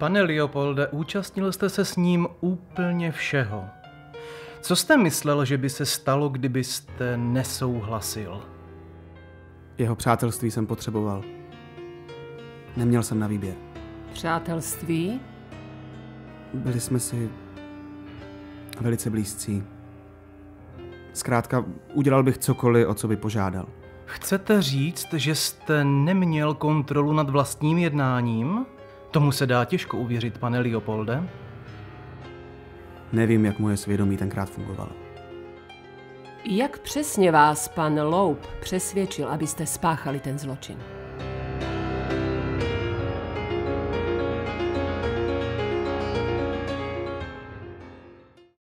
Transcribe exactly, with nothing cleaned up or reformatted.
Pane Leopolde, účastnil jste se s ním úplně všeho. Co jste myslel, že by se stalo, kdybyste nesouhlasil? Jeho přátelství jsem potřeboval. Neměl jsem na výběr. Přátelství? Byli jsme si velice blízcí. Zkrátka, udělal bych cokoliv, o co by požádal. Chcete říct, že jste neměl kontrolu nad vlastním jednáním? Tomu se dá těžko uvěřit, pane Leopolde. Nevím, jak moje svědomí tenkrát fungovalo. Jak přesně vás pan Loup přesvědčil, abyste spáchali ten zločin?